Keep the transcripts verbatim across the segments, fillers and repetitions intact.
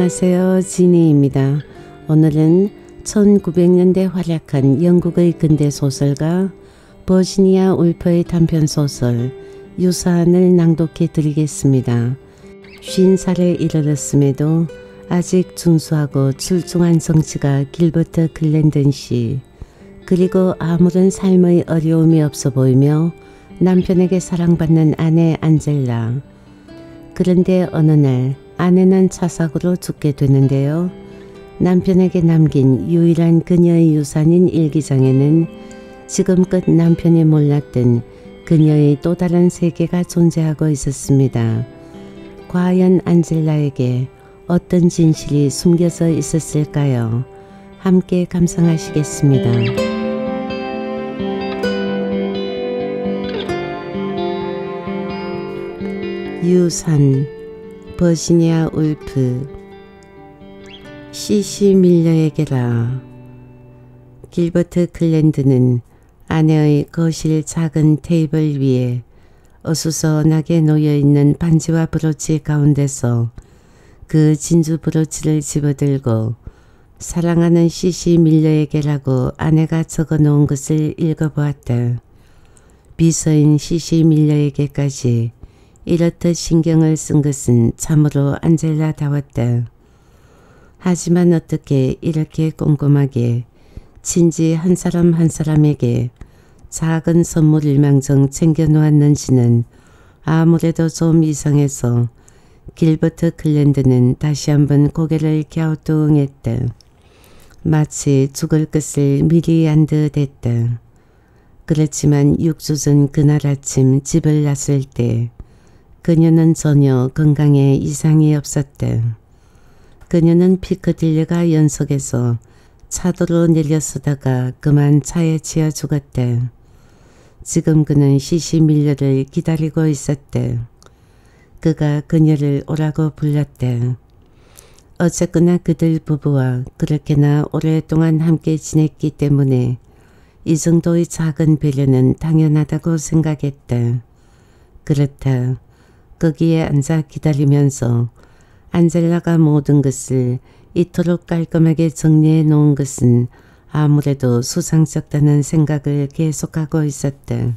안녕하세요. 지니입니다. 오늘은 천구백 년대 활약한 영국의 근대소설가 버지니아 울프의 단편소설 유산을 낭독해 드리겠습니다. 쉰 살에 이르렀음에도 아직 준수하고 출중한 성취가 길버트 글랜든 씨, 그리고 아무런 삶의 어려움이 없어 보이며 남편에게 사랑받는 아내 안젤라. 그런데 어느 날 아내는 차사고로 죽게 되는데요. 남편에게 남긴 유일한 그녀의 유산인 일기장에는 지금껏 남편이 몰랐던 그녀의 또 다른 세계가 존재하고 있었습니다. 과연 안젤라에게 어떤 진실이 숨겨져 있었을까요? 함께 감상하시겠습니다. 유산, 버지니아 울프. 씨씨 밀러에게라. 길버트 글랜드는 아내의 거실 작은 테이블 위에 어수선하게 놓여있는 반지와 브로치 가운데서 그 진주 브로치를 집어들고 사랑하는 씨씨 밀러에게라고 아내가 적어놓은 것을 읽어보았다. 비서인 씨씨 밀러에게까지 이렇듯 신경을 쓴 것은 참으로 안젤라다웠다. 하지만 어떻게 이렇게 꼼꼼하게 친지 한 사람 한 사람에게 작은 선물 일망정 챙겨놓았는지는 아무래도 좀 이상해서 길버트 글랜드는 다시 한번 고개를 갸우뚱했다. 마치 죽을 것을 미리 안 듯 했다. 그렇지만 육 주 전 그날 아침 집을 나설 때 그녀는 전혀 건강에 이상이 없었다. 그녀는 피크딜리가 연속해서 차도로 내려서다가 그만 차에 치여 죽었다. 지금 그는 씨씨 밀러를 기다리고 있었다. 그가 그녀를 오라고 불렀다. 어쨌거나 그들 부부와 그렇게나 오랫동안 함께 지냈기 때문에 이 정도의 작은 배려는 당연하다고 생각했다. 그렇다. 거기에 앉아 기다리면서 안젤라가 모든 것을 이토록 깔끔하게 정리해 놓은 것은 아무래도 수상쩍다는 생각을 계속하고 있었다.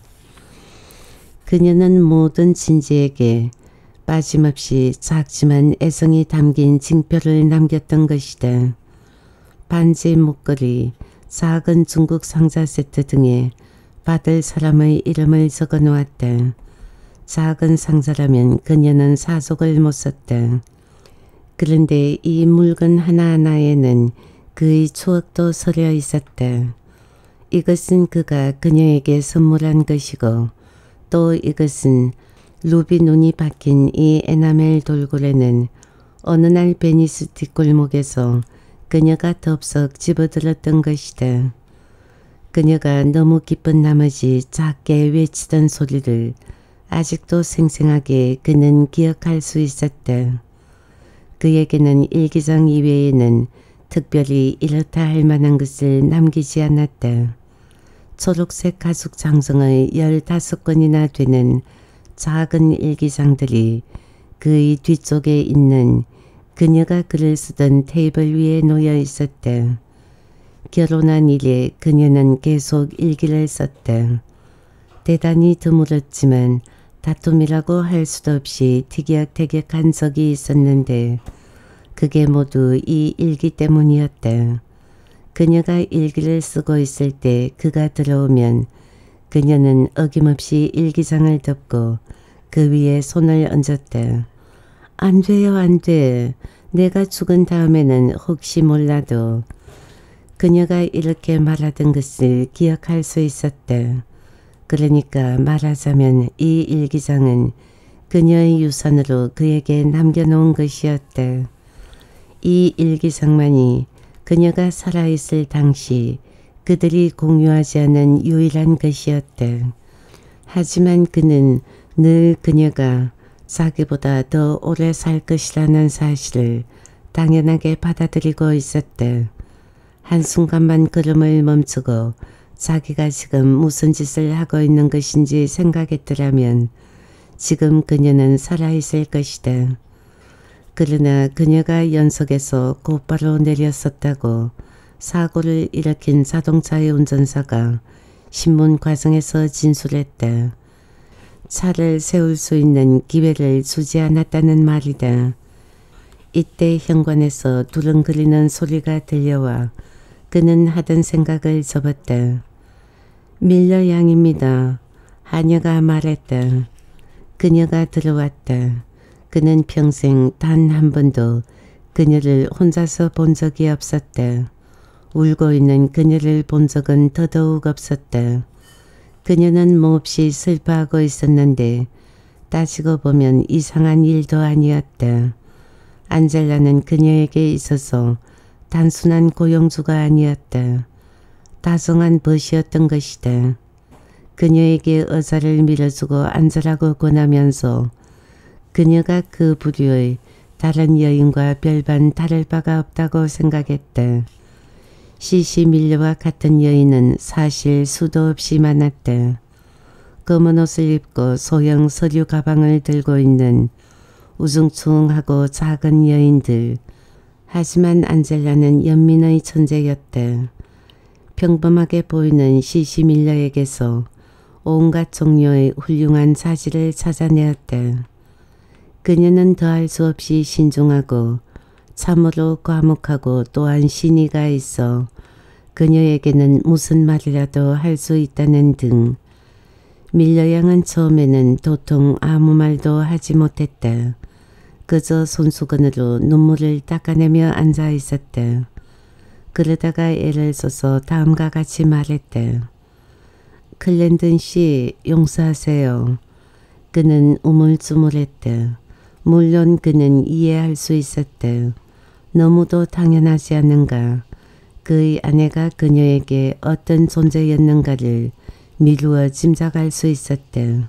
그녀는 모든 친지에게 빠짐없이 작지만 애정이 담긴 징표를 남겼던 것이다. 반지, 목걸이, 작은 중국 상자 세트 등에 받을 사람의 이름을 적어 놓았다. 작은 상자라면 그녀는 사족을 못 썼다. 그런데 이 물건 하나하나에는 그의 추억도 서려 있었다. 이것은 그가 그녀에게 선물한 것이고 또 이것은 루비 눈이 박힌 이 에나멜 돌고래는 어느 날 베니스 뒷골목에서 그녀가 덥석 집어들었던 것이다. 그녀가 너무 기쁜 나머지 작게 외치던 소리를 아직도 생생하게 그는 기억할 수 있었다. 그에게는 일기장 이외에는 특별히 이렇다 할 만한 것을 남기지 않았다. 초록색 가죽 장성의 열다섯 권이나 되는 작은 일기장들이 그의 뒤쪽에 있는 그녀가 글을 쓰던 테이블 위에 놓여 있었다. 결혼한 이래 그녀는 계속 일기를 썼다. 대단히 드물었지만 다툼이라고 할 수도 없이 티격태격한 적이 있었는데 그게 모두 이 일기 때문이었다. 그녀가 일기를 쓰고 있을 때 그가 들어오면 그녀는 어김없이 일기장을 덮고 그 위에 손을 얹었다. 안 돼요, 안 돼. 내가 죽은 다음에는 혹시 몰라도. 그녀가 이렇게 말하던 것을 기억할 수 있었다. 그러니까 말하자면 이 일기장은 그녀의 유산으로 그에게 남겨놓은 것이었다. 이 일기장만이 그녀가 살아있을 당시 그들이 공유하지 않은 유일한 것이었다. 하지만 그는 늘 그녀가 자기보다 더 오래 살 것이라는 사실을 당연하게 받아들이고 있었다. 한순간만 걸음을 멈추고 자기가 지금 무슨 짓을 하고 있는 것인지 생각했더라면 지금 그녀는 살아있을 것이다. 그러나 그녀가 연석에서 곧바로 내렸었다고 사고를 일으킨 자동차의 운전사가 신문 과정에서 진술했다. 차를 세울 수 있는 기회를 주지 않았다는 말이다. 이때 현관에서 두릉거리는 소리가 들려와 그는 하던 생각을 접었다. 밀러 양입니다. 하녀가 말했다. 그녀가 들어왔다. 그는 평생 단 한 번도 그녀를 혼자서 본 적이 없었다. 울고 있는 그녀를 본 적은 더더욱 없었다. 그녀는 몹시 슬퍼하고 있었는데 따지고 보면 이상한 일도 아니었다. 안젤라는 그녀에게 있어서 단순한 고용주가 아니었다. 다정한 벗이었던 것이다. 그녀에게 의자를 밀어주고 앉으라고 권하면서 그녀가 그 부류의 다른 여인과 별반 다를 바가 없다고 생각했다. 시시 밀려와 같은 여인은 사실 수도 없이 많았다. 검은 옷을 입고 소형 서류 가방을 들고 있는 우중충하고 작은 여인들. 하지만 안젤라는 연민의 천재였다. 평범하게 보이는 시시 밀러에게서 온갖 종류의 훌륭한 자질을 찾아내었다. 그녀는 더할 수 없이 신중하고 참으로 과묵하고 또한 신의가 있어 그녀에게는 무슨 말이라도 할 수 있다는 등 밀러 양은 처음에는 도통 아무 말도 하지 못했다. 그저 손수건으로 눈물을 닦아내며 앉아 있었다. 그러다가 애를 써서 다음과 같이 말했다. 클랜든 씨, 용서하세요. 그는 우물쭈물했다. 물론 그는 이해할 수 있었다. 너무도 당연하지 않는가. 그의 아내가 그녀에게 어떤 존재였는가를 미루어 짐작할 수 있었다.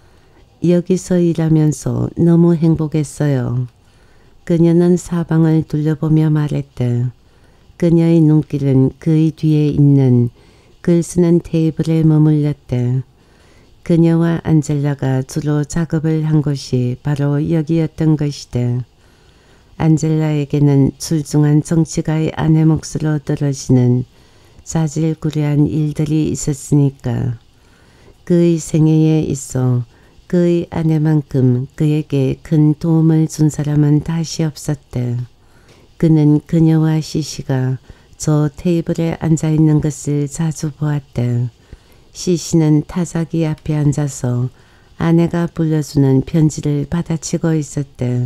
여기서 일하면서 너무 행복했어요. 그녀는 사방을 둘러보며 말했다. 그녀의 눈길은 그의 뒤에 있는 글 쓰는 테이블에 머물렀다. 그녀와 안젤라가 주로 작업을 한 곳이 바로 여기였던 것이다. 안젤라에게는 출중한 정치가의 아내 몫으로 떨어지는 자질구레한 일들이 있었으니까 그의 생애에 있어 그의 아내만큼 그에게 큰 도움을 준 사람은 다시 없었다. 그는 그녀와 시시가 저 테이블에 앉아있는 것을 자주 보았다. 시시는 타자기 앞에 앉아서 아내가 불러주는 편지를 받아치고 있었다.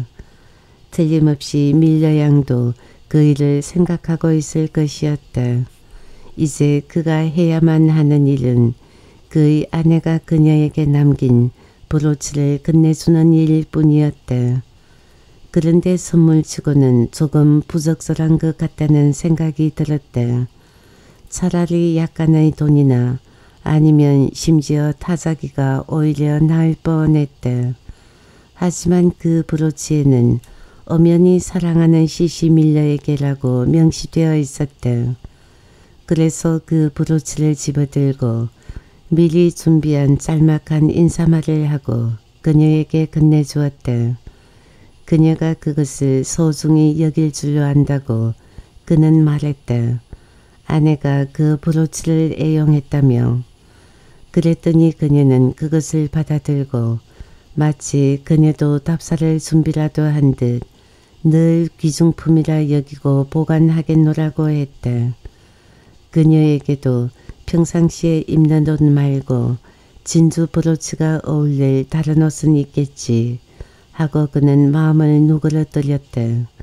틀림없이 밀러 양도 그 일을 생각하고 있을 것이었다. 이제 그가 해야만 하는 일은 그의 아내가 그녀에게 남긴 브로치를 끝내주는 일일 뿐이었다. 그런데 선물치고는 조금 부적절한 것 같다는 생각이 들었다. 차라리 약간의 돈이나 아니면 심지어 타자기가 오히려 나을 뻔했다. 하지만 그 브로치에는 엄연히 사랑하는 시시 밀러에게라고 명시되어 있었다. 그래서 그 브로치를 집어들고 미리 준비한 짤막한 인사말을 하고 그녀에게 건네주었다. 그녀가 그것을 소중히 여길 줄로 안다고 그는 말했다. 아내가 그 브로치를 애용했다며. 그랬더니 그녀는 그것을 받아들고 마치 그녀도 답사를 준비라도 한 듯 늘 귀중품이라 여기고 보관하겠노라고 했다. 그녀에게도 평상시에 입는 옷 말고 진주 브로치가 어울릴 다른 옷은 있겠지 하고 그는 마음을 누그러뜨렸다.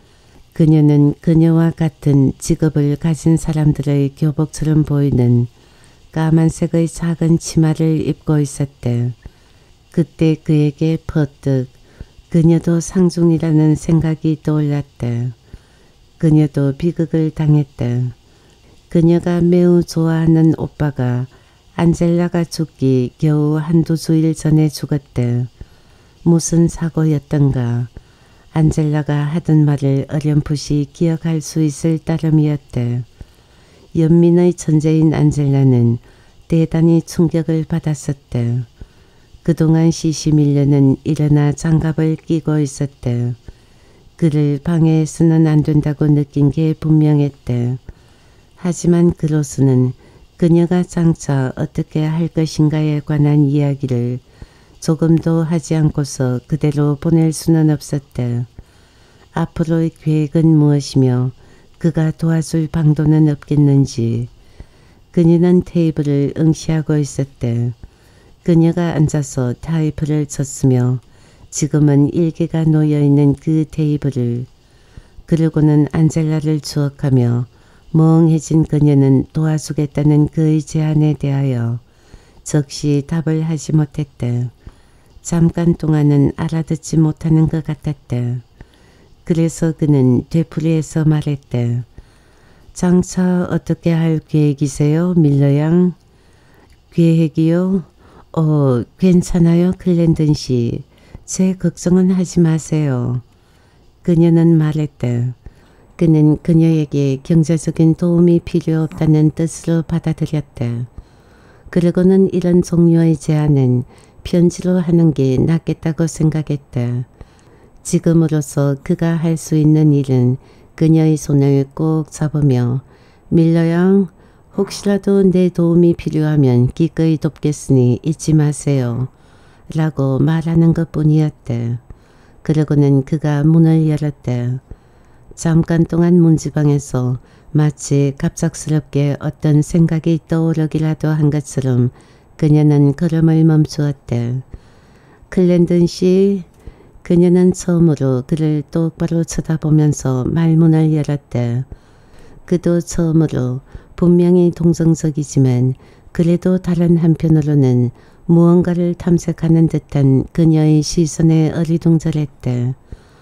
그녀는 그녀와 같은 직업을 가진 사람들의 교복처럼 보이는 까만색의 작은 치마를 입고 있었다. 그때 그에게 퍼뜩 그녀도 상중이라는 생각이 떠올랐다. 그녀도 비극을 당했다. 그녀가 매우 좋아하는 오빠가 안젤라가 죽기 겨우 한두 주일 전에 죽었다. 무슨 사고였던가. 안젤라가 하던 말을 어렴풋이 기억할 수 있을 따름이었다. 연민의 천재인 안젤라는 대단히 충격을 받았었다. 그동안 시시 밀려는 일어나 장갑을 끼고 있었다. 그를 방해해서는 안 된다고 느낀 게 분명했대. 하지만 그로서는 그녀가 장차 어떻게 할 것인가에 관한 이야기를 조금도 하지 않고서 그대로 보낼 수는 없었대. 앞으로의 계획은 무엇이며 그가 도와줄 방도는 없겠는지. 그녀는 테이블을 응시하고 있었대. 그녀가 앉아서 타이프를 쳤으며 지금은 일기가 놓여있는 그 테이블을. 그러고는 안젤라를 추억하며 멍해진 그녀는 도와주겠다는 그의 제안에 대하여 즉시 답을 하지 못했대. 잠깐 동안은 알아듣지 못하는 것 같았대. 그래서 그는 되풀이해서 말했대. 장차 어떻게 할 계획이세요, 밀러 양? 계획이요? 어, 괜찮아요, 클랜든 씨. 제 걱정은 하지 마세요. 그녀는 말했대. 그는 그녀에게 경제적인 도움이 필요 없다는 뜻으로 받아들였대. 그러고는 이런 종류의 제안은 편지로 하는 게 낫겠다고 생각했대. 지금으로서 그가 할 수 있는 일은 그녀의 손을 꼭 잡으며 밀러 양, 혹시라도 내 도움이 필요하면 기꺼이 돕겠으니 잊지 마세요. 라고 말하는 것뿐이었대. 그러고는 그가 문을 열었대. 잠깐 동안 문지방에서 마치 갑작스럽게 어떤 생각이 떠오르기라도 한 것처럼 그녀는 걸음을 멈추었대. 클랜든 씨, 그녀는 처음으로 그를 똑바로 쳐다보면서 말문을 열었대. 그도 처음으로 분명히 동정적이지만 그래도 다른 한편으로는 무언가를 탐색하는 듯한 그녀의 시선에 어리둥절했대.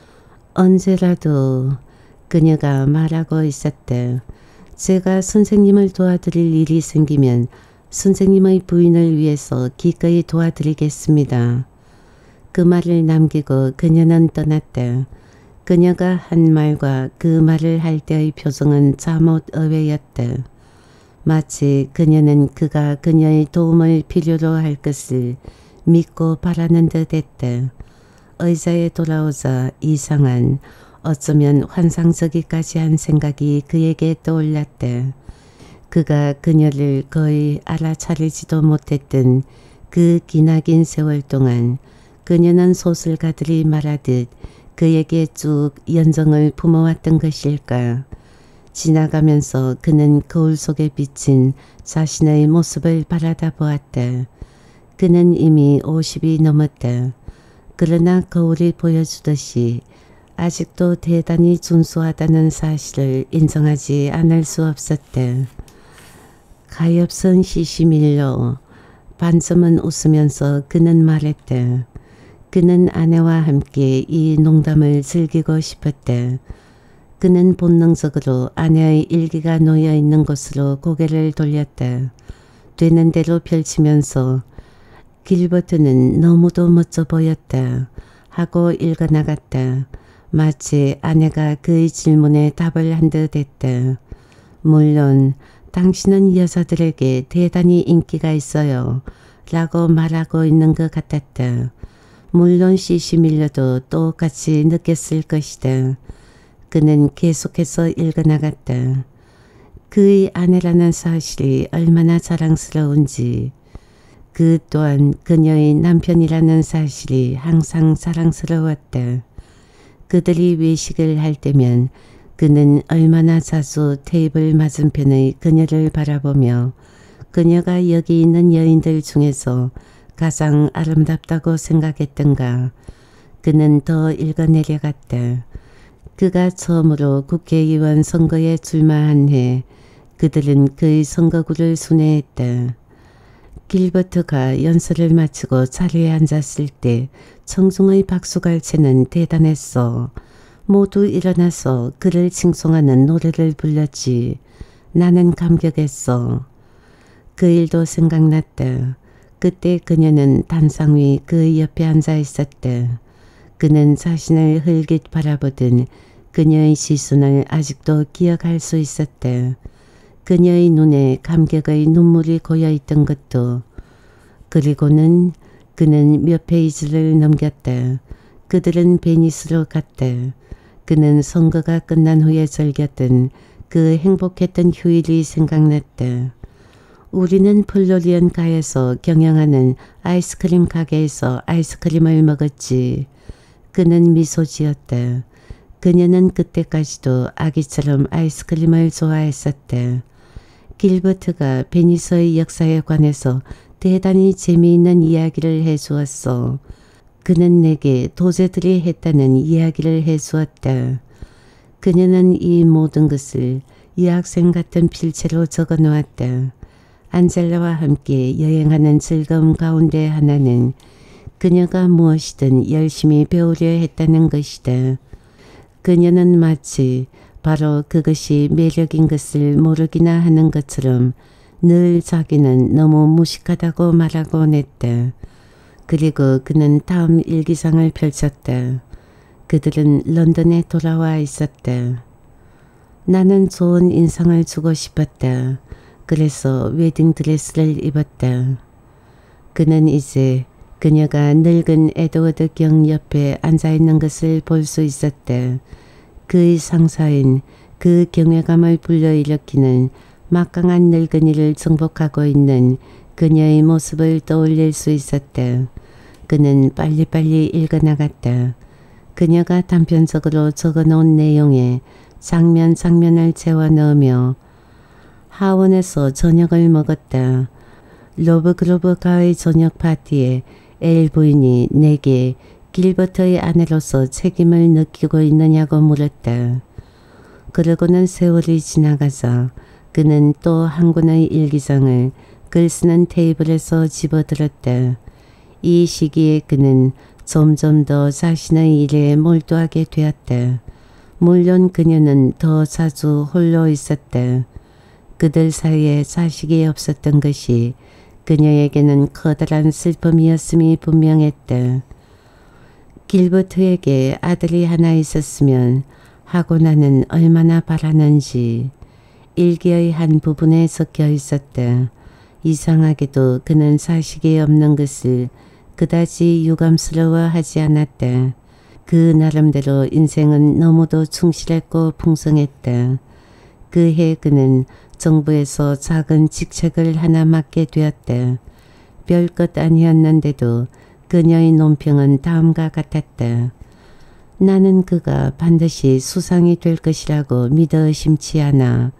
언제라도 그녀가 말하고 있었대. 제가 선생님을 도와드릴 일이 생기면 선생님의 부인을 위해서 기꺼이 도와드리겠습니다. 그 말을 남기고 그녀는 떠났대. 그녀가 한 말과 그 말을 할 때의 표정은 잠옷 의외였대. 마치 그녀는 그가 그녀의 도움을 필요로 할 것을 믿고 바라는 듯 했대. 의자에 돌아오자 이상한, 어쩌면 환상적이까지 한 생각이 그에게 떠올랐대. 그가 그녀를 거의 알아차리지도 못했던 그 기나긴 세월 동안 그녀는 소설가들이 말하듯 그에게 쭉 연정을 품어왔던 것일까. 지나가면서 그는 거울 속에 비친 자신의 모습을 바라다 보았다. 그는 이미 오십이 넘었다. 그러나 거울이 보여주듯이 아직도 대단히 준수하다는 사실을 인정하지 않을 수 없었다. 가엾은 시시밀러. 반쯤은 웃으면서 그는 말했다. 그는 아내와 함께 이 농담을 즐기고 싶었다. 그는 본능적으로 아내의 일기가 놓여있는 곳으로 고개를 돌렸다. 되는 대로 펼치면서 길버트는 너무도 멋져 보였다 하고 읽어나갔다. 마치 아내가 그의 질문에 답을 한 듯 했다. 물론 당신은 여자들에게 대단히 인기가 있어요. 라고 말하고 있는 것 같았다. 물론 시시밀려도 똑같이 느꼈을 것이다. 그는 계속해서 읽어나갔다. 그의 아내라는 사실이 얼마나 자랑스러운지, 그 또한 그녀의 남편이라는 사실이 항상 자랑스러웠다. 그들이 외식을 할 때면 그는 얼마나 자주 테이블 맞은편의 그녀를 바라보며 그녀가 여기 있는 여인들 중에서 가장 아름답다고 생각했던가. 그는 더 읽어내려갔다. 그가 처음으로 국회의원 선거에 출마한 해 그들은 그의 선거구를 순회했다. 길버트가 연설을 마치고 자리에 앉았을 때 청중의 박수갈채는 대단했어. 모두 일어나서 그를 칭송하는 노래를 불렀지. 나는 감격했어. 그 일도 생각났다. 그때 그녀는 단상 위 그 옆에 앉아 있었다. 그는 자신을 흘깃 바라보던 그녀의 시선을 아직도 기억할 수 있었다. 그녀의 눈에 감격의 눈물이 고여있던 것도. 그리고는 그는 몇 페이지를 넘겼다. 그들은 베니스로 갔다. 그는 선거가 끝난 후에 즐겼던 그 행복했던 휴일이 생각났다. 우리는 플로리언가에서 경영하는 아이스크림 가게에서 아이스크림을 먹었지. 그는 미소 지었다. 그녀는 그때까지도 아기처럼 아이스크림을 좋아했었다. 길버트가 베니스의 역사에 관해서 대단히 재미있는 이야기를 해주었어. 그는 내게 도제들이 했다는 이야기를 해주었다. 그녀는 이 모든 것을 여학생 같은 필체로 적어놓았다. 안젤라와 함께 여행하는 즐거움 가운데 하나는 그녀가 무엇이든 열심히 배우려 했다는 것이다. 그녀는 마치 바로 그것이 매력인 것을 모르기나 하는 것처럼 늘 자기는 너무 무식하다고 말하곤 했다. 그리고 그는 다음 일기장을 펼쳤다. 그들은 런던에 돌아와 있었다. 나는 좋은 인상을 주고 싶었다. 그래서 웨딩드레스를 입었다. 그는 이제 그녀가 늙은 에드워드 경 옆에 앉아있는 것을 볼 수 있었다. 그의 상사인 그 경외감을 불러일으키는 막강한 늙은이를 정복하고 있는 그녀의 모습을 떠올릴 수 있었다. 그는 빨리빨리 읽어나갔다. 그녀가 단편적으로 적어놓은 내용에 장면 장면을 채워 넣으며 하원에서 저녁을 먹었다. 로브그로브가의 저녁 파티에 엘 부인이 내게 길버트의 아내로서 책임을 느끼고 있느냐고 물었다. 그러고는 세월이 지나가자 그는 또 한 권의 일기장을 글 쓰는 테이블에서 집어들었다. 이 시기에 그는 점점 더 자신의 일에 몰두하게 되었다. 물론 그녀는 더 자주 홀로 있었다. 그들 사이에 자식이 없었던 것이 그녀에게는 커다란 슬픔이었음이 분명했다. 길버트에게 아들이 하나 있었으면 하고 나는 얼마나 바라는지 일기의 한 부분에 적혀 있었다. 이상하게도 그는 자식이 없는 것을 그다지 유감스러워하지 않았다. 그 나름대로 인생은 너무도 충실했고 풍성했다. 그해 그는 정부에서 작은 직책을 하나 맡게 되었다. 별것 아니었는데도 그녀의 논평은 다음과 같았다. 나는 그가 반드시 수상이 될 것이라고 믿어 의심치 않아.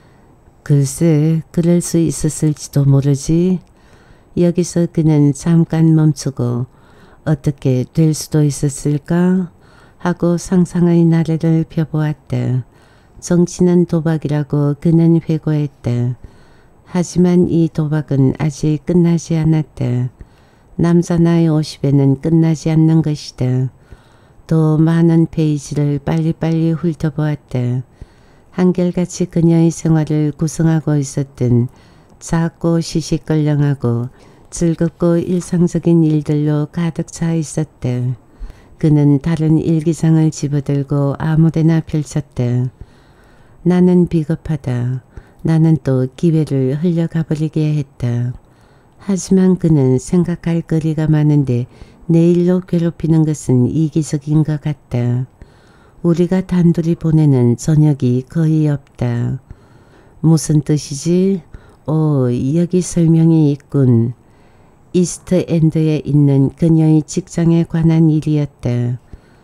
글쎄, 그럴 수 있었을지도 모르지. 여기서 그는 잠깐 멈추고 어떻게 될 수도 있었을까 하고 상상의 나래를 펴보았다. 정치는 도박이라고 그는 회고했다. 하지만 이 도박은 아직 끝나지 않았다. 남자 나이 오십에는 끝나지 않는 것이다. 더 많은 페이지를 빨리빨리 훑어보았다. 한결같이 그녀의 생활을 구성하고 있었던 작고 시시껄렁하고 즐겁고 일상적인 일들로 가득 차 있었다. 그는 다른 일기장을 집어들고 아무데나 펼쳤다. 나는 비겁하다. 나는 또 기회를 흘려가버리게 했다. 하지만 그는 생각할 거리가 많은데 내일로 괴롭히는 것은 이기적인 것 같다. 우리가 단둘이 보내는 저녁이 거의 없다. 무슨 뜻이지? 오, 여기 설명이 있군. 이스트엔드에 있는 그녀의 직장에 관한 일이었다.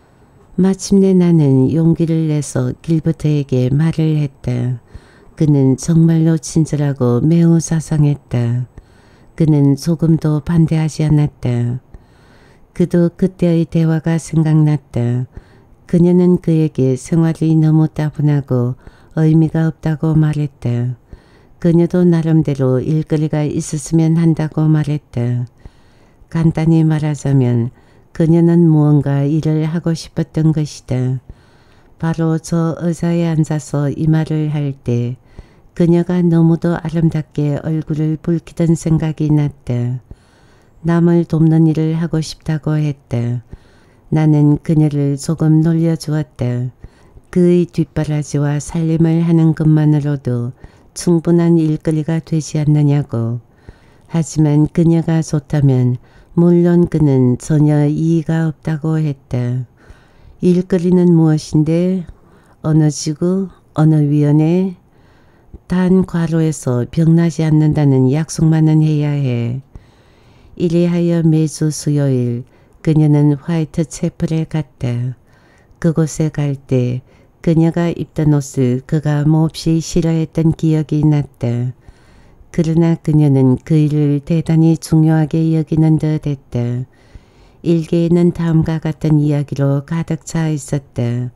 마침내 나는 용기를 내서 길버트에게 말을 했다. 그는 정말로 친절하고 매우 자상했다. 그는 조금도 반대하지 않았다. 그도 그때의 대화가 생각났다. 그녀는 그에게 생활이 너무 따분하고 의미가 없다고 말했다. 그녀도 나름대로 일거리가 있었으면 한다고 말했다. 간단히 말하자면 그녀는 무언가 일을 하고 싶었던 것이다. 바로 저 의자에 앉아서 이 말을 할 때 그녀가 너무도 아름답게 얼굴을 붉히던 생각이 났다. 남을 돕는 일을 하고 싶다고 했다. 나는 그녀를 조금 놀려주었다. 그의 뒷바라지와 살림을 하는 것만으로도 충분한 일거리가 되지 않느냐고. 하지만 그녀가 좋다면 물론 그는 전혀 이의가 없다고 했다. 일거리는 무엇인데 어느 지구 어느 위원회 단 과로에서 병나지 않는다는 약속만은 해야 해. 이리하여 매주 수요일 그녀는 화이트 채플에 갔다. 그곳에 갈 때 그녀가 입던 옷을 그가 몹시 싫어했던 기억이 났다. 그러나 그녀는 그 일을 대단히 중요하게 여기는 듯 했다. 일기에는 다음과 같은 이야기로 가득 차 있었다.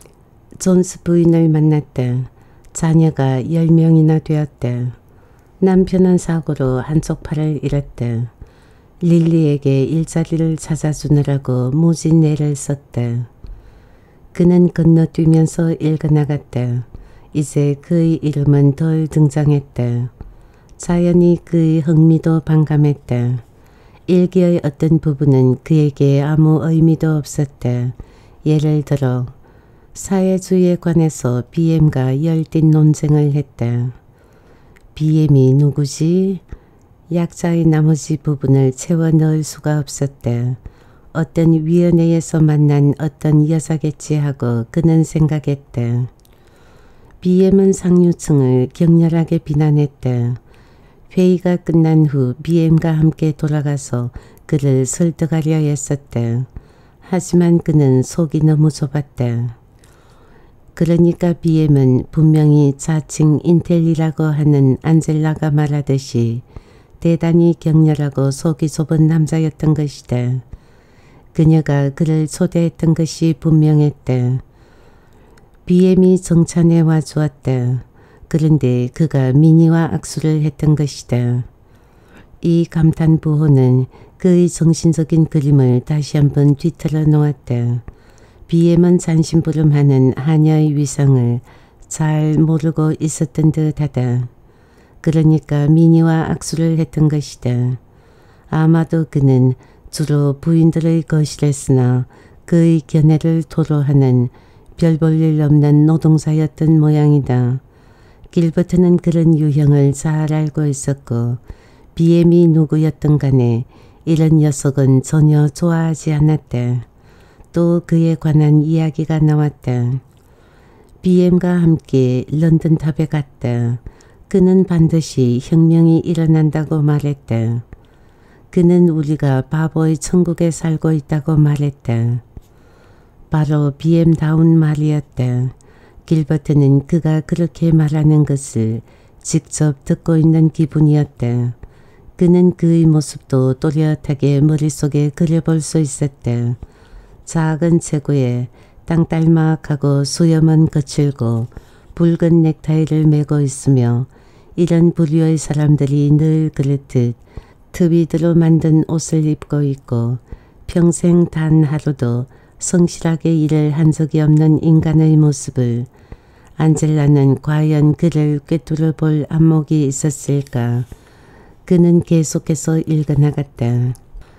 존스 부인을 만났다. 자녀가 열 명이나 되었다. 남편은 사고로 한쪽 팔을 잃었다. 릴리에게 일자리를 찾아주느라고 무진 애를 썼다. 그는 건너뛰면서 읽어나갔다. 이제 그의 이름은 덜 등장했다. 자연히 그의 흥미도 반감했다. 일기의 어떤 부분은 그에게 아무 의미도 없었다. 예를 들어 사회주의에 관해서 비엠과 열띤 논쟁을 했다. 비엠이 누구지? 약자의 나머지 부분을 채워 넣을 수가 없었다. 어떤 위원회에서 만난 어떤 여자겠지 하고 그는 생각했다. 비엠은 상류층을 격렬하게 비난했다. 회의가 끝난 후 비엠과 함께 돌아가서 그를 설득하려 했었다. 하지만 그는 속이 너무 좁았다. 그러니까 비엠은 분명히 자칭 인텔리라고 하는 안젤라가 말하듯이 대단히 격렬하고 속이 좁은 남자였던 것이다. 그녀가 그를 초대했던 것이 분명했다. 비엠이 정찬에 와주었다. 그런데 그가 미니와 악수를 했던 것이다. 이 감탄 부호는 그의 정신적인 그림을 다시 한번 뒤틀어 놓았다. 비엠은 잔심부름하는 하녀의 위상을 잘 모르고 있었던 듯하다. 그러니까 미니와 악수를 했던 것이다. 아마도 그는 주로 부인들의 거실에서나 그의 견해를 토로하는 별 볼 일 없는 노동자였던 모양이다. 길버트는 그런 유형을 잘 알고 있었고 비엠이 누구였던 간에 이런 녀석은 전혀 좋아하지 않았다. 또 그에 관한 이야기가 나왔다. 비엠과 함께 런던탑에 갔다. 그는 반드시 혁명이 일어난다고 말했다. 그는 우리가 바보의 천국에 살고 있다고 말했다. 바로 비엠다운 말이었다. 길버트는 그가 그렇게 말하는 것을 직접 듣고 있는 기분이었다. 그는 그의 모습도 또렷하게 머릿속에 그려볼 수 있었다. 작은 체구에 땅딸막하고 수염은 거칠고 붉은 넥타이를 메고 있으며 이런 부류의 사람들이 늘 그렇듯 트위드로 만든 옷을 입고 있고 평생 단 하루도 성실하게 일을 한 적이 없는 인간의 모습을 안젤라는 과연 그를 꿰뚫어 볼 안목이 있었을까. 그는 계속해서 읽어나갔다.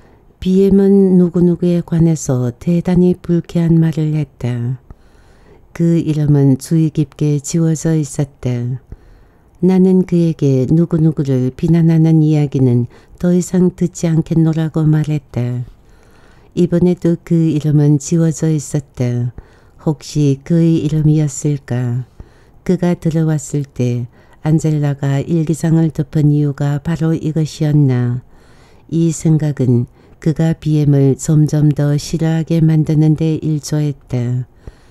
비엠은 누구누구에 관해서 대단히 불쾌한 말을 했다. 그 이름은 주의 깊게 지워져 있었다. 나는 그에게 누구누구를 비난하는 이야기는 더 이상 듣지 않겠노라고 말했다. 이번에도 그 이름은 지워져 있었다. 혹시 그의 이름이었을까? 그가 들어왔을 때 안젤라가 일기장을 덮은 이유가 바로 이것이었나. 이 생각은 그가 비엠을 점점 더 싫어하게 만드는 데 일조했다.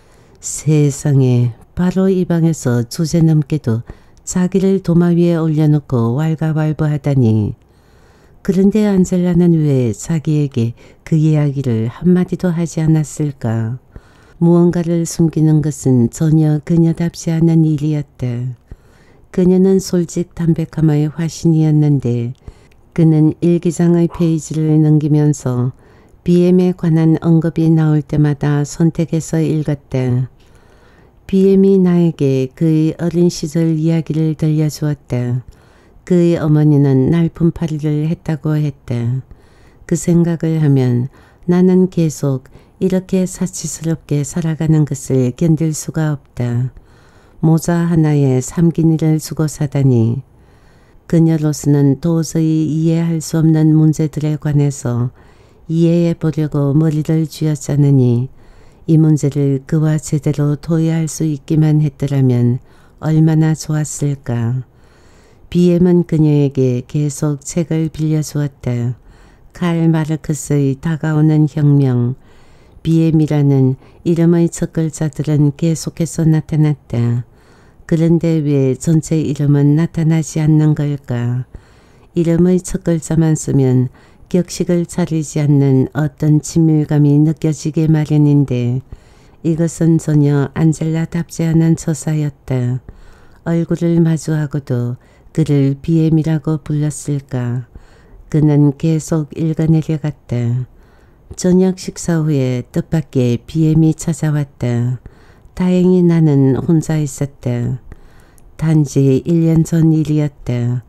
세상에, 바로 이 방에서 주제넘게도 자기를 도마 위에 올려놓고 왈가왈부하다니. 그런데 안젤라는 왜 자기에게 그 이야기를 한마디도 하지 않았을까? 무언가를 숨기는 것은 전혀 그녀답지 않은 일이었다. 그녀는 솔직 담백함의 화신이었는데 그는 일기장의 페이지를 넘기면서 비엠에 관한 언급이 나올 때마다 선택해서 읽었다. 비엠이 나에게 그의 어린 시절 이야기를 들려주었다. 그의 어머니는 날품팔이를 했다고 했다. 그 생각을 하면 나는 계속 이렇게 사치스럽게 살아가는 것을 견딜 수가 없다. 모자 하나에 삼기니를 주고 사다니. 그녀로서는 도저히 이해할 수 없는 문제들에 관해서 이해해 보려고 머리를 쥐었자느니 이 문제를 그와 제대로 토의할 수 있기만 했더라면 얼마나 좋았을까. 비엠은 그녀에게 계속 책을 빌려주었다. 칼 마르크스의 다가오는 혁명, 비엠이라는 이름의 첫 글자들은 계속해서 나타났다. 그런데 왜 전체 이름은 나타나지 않는 걸까? 이름의 첫 글자만 쓰면 격식을 차리지 않는 어떤 친밀감이 느껴지게 마련인데 이것은 전혀 안젤라답지 않은 처사였다. 얼굴을 마주하고도 그를 비엠이라고 불렀을까? 그는 계속 읽어내려갔다. 저녁 식사 후에 뜻밖의 비엠이 찾아왔다. 다행히 나는 혼자 있었다. 단지 일 년 전 일이었다.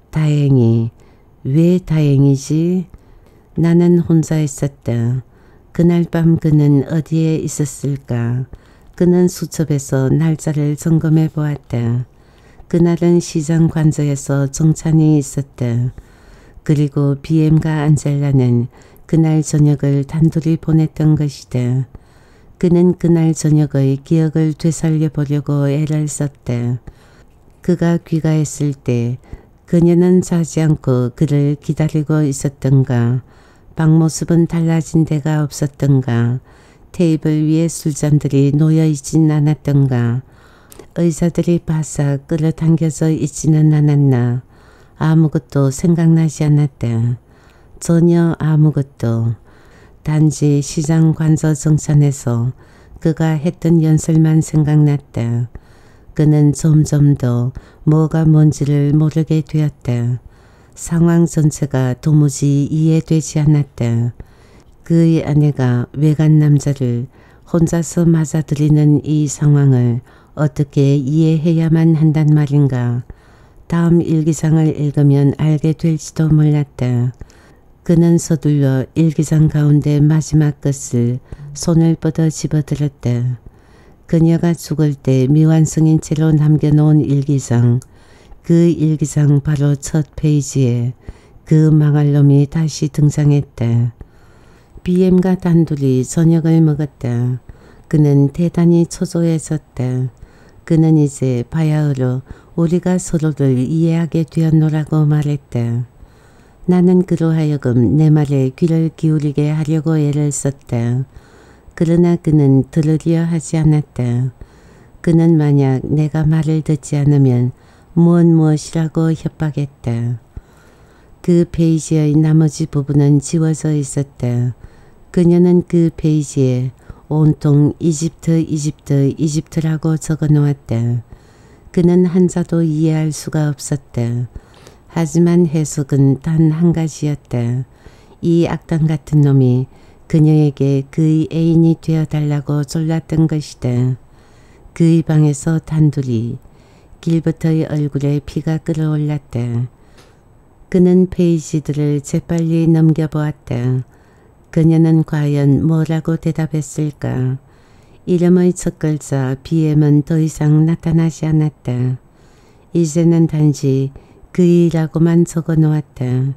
다행히. 왜 다행이지? 나는 혼자 있었다. 그날 밤 그는 어디에 있었을까? 그는 수첩에서 날짜를 점검해 보았다. 그날은 시장 관저에서 정찬이 있었다. 그리고 비엠과 안젤라는 그날 저녁을 단둘이 보냈던 것이다. 그는 그날 저녁의 기억을 되살려 보려고 애를 썼다. 그가 귀가했을 때 그녀는 자지 않고 그를 기다리고 있었던가, 방 모습은 달라진 데가 없었던가, 테이블 위에 술잔들이 놓여있진 않았던가, 의자들이 바싹 끌어당겨져 있지는 않았나. 아무것도 생각나지 않았다. 전혀 아무것도. 단지 시장 관저 정찬에서 그가 했던 연설만 생각났다. 그는 점점 더 뭐가 뭔지를 모르게 되었다. 상황 전체가 도무지 이해되지 않았다. 그의 아내가 외간 남자를 혼자서 맞아들이는 이 상황을 어떻게 이해해야만 한단 말인가. 다음 일기장을 읽으면 알게 될지도 몰랐다. 그는 서둘러 일기장 가운데 마지막 것을 손을 뻗어 집어들었다. 그녀가 죽을 때 미완성인 채로 남겨놓은 일기장. 그 일기장 바로 첫 페이지에 그 망할 놈이 다시 등장했다. 비엠과 단둘이 저녁을 먹었다. 그는 대단히 초조해졌다. 그는 이제 바야흐로 우리가 서로를 이해하게 되었노라고 말했다. 나는 그로 하여금 내 말에 귀를 기울이게 하려고 애를 썼다. 그러나 그는 들으려 하지 않았다. 그는 만약 내가 말을 듣지 않으면 무엇 무엇이라고 협박했다. 그 페이지의 나머지 부분은 지워져 있었다. 그녀는 그 페이지에 온통 이집트 이집트 이집트라고 적어 놓았다. 그는 한자도 이해할 수가 없었다. 하지만 해석은 단 한 가지였다. 이 악당 같은 놈이 그녀에게 그의 애인이 되어달라고 졸랐던 것이다. 그의 방에서 단둘이. 길부터의 얼굴에 피가 끓어올랐다. 그는 페이지들을 재빨리 넘겨보았다. 그녀는 과연 뭐라고 대답했을까? 이름의 첫 글자 비엠은 더 이상 나타나지 않았다. 이제는 단지 그이라고만 적어 놓았다.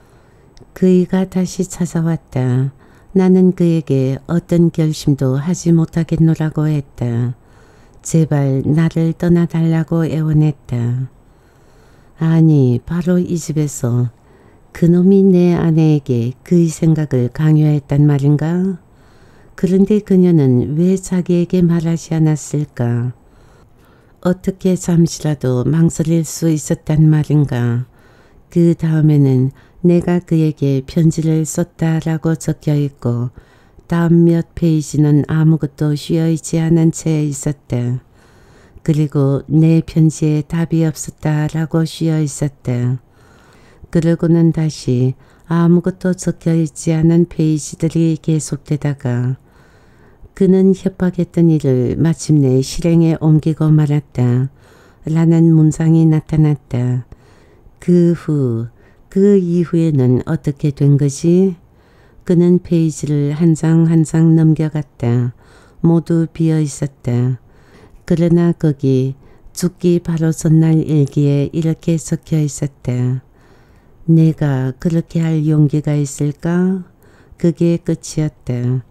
그이가 다시 찾아왔다. 나는 그에게 어떤 결심도 하지 못하겠노라고 했다. 제발 나를 떠나달라고 애원했다. 아니, 바로 이 집에서 그놈이 내 아내에게 그의 생각을 강요했단 말인가? 그런데 그녀는 왜 자기에게 말하지 않았을까? 어떻게 잠시라도 망설일 수 있었단 말인가? 그 다음에는 내가 그에게 편지를 썼다라고 적혀 있고 다음 몇 페이지는 아무것도 쉬어있지 않은 채 있었다. 그리고 내 편지에 답이 없었다라고 쉬어 있었다. 그러고는 다시 아무것도 적혀 있지 않은 페이지들이 계속되다가 그는 협박했던 일을 마침내 실행에 옮기고 말았다. 라는 문장이 나타났다. 그 후, 그 이후에는 어떻게 된 거지? 그는 페이지를 한 장 한 장 넘겨갔다. 모두 비어 있었다. 그러나 거기 죽기 바로 전날 일기에 이렇게 적혀 있었다. 내가 그렇게 할 용기가 있을까? 그게 끝이었다.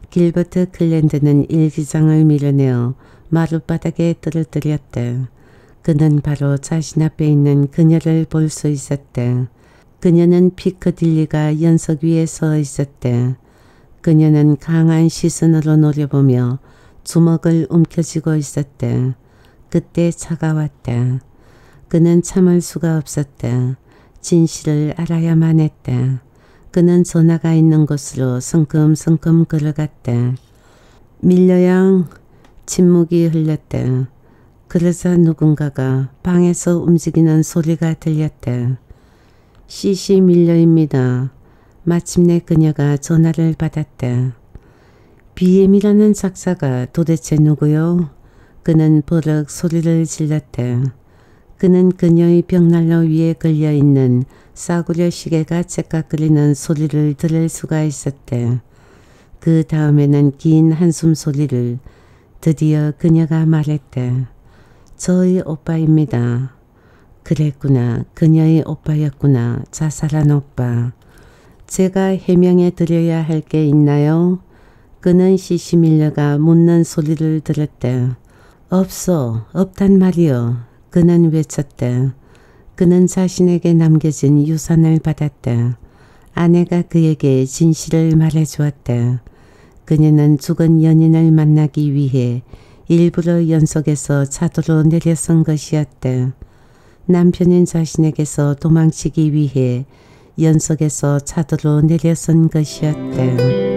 길버트 클랜드는 일기장을 밀어내어 마룻바닥에 떨어뜨렸다. 그는 바로 자신 앞에 있는 그녀를 볼 수 있었다. 그녀는 피커딜리가 연석 위에 서 있었다. 그녀는 강한 시선으로 노려보며 주먹을 움켜쥐고 있었다. 그때 차가 왔다. 그는 참을 수가 없었다. 진실을 알아야만 했다. 그는 전화가 있는 곳으로 성큼성큼 걸어갔다. 밀러 양, 침묵이 흘렀다. 그러자 누군가가 방에서 움직이는 소리가 들렸다. 씨씨 밀러입니다. 마침내 그녀가 전화를 받았다. 비엠이라는 작사가 도대체 누구요? 그는 버럭 소리를 질렀다. 그는 그녀의 벽난로 위에 걸려있는 싸구려 시계가 째깍거리는 소리를 들을 수가 있었다. 그 다음에는 긴 한숨 소리를 드디어 그녀가 말했다. 저의 오빠입니다. 그랬구나. 그녀의 오빠였구나. 자살한 오빠. 제가 해명해 드려야 할 게 있나요? 그는 씨씨 밀러가 묻는 소리를 들었다. 없어. 없단 말이요. 그는 외쳤다. 그는 자신에게 남겨진 유산을 받았다. 아내가 그에게 진실을 말해주었다. 그녀는 죽은 연인을 만나기 위해 일부러 연석에서 차도로 내려선 것이었다. 남편인 자신에게서 도망치기 위해 연석에서 차도로 내려선 것이었다.